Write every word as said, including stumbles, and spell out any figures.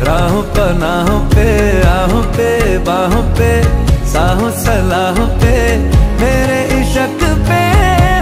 राहों पनाहों पे, आहों पे, बाहों पे, साहों सलाहों पे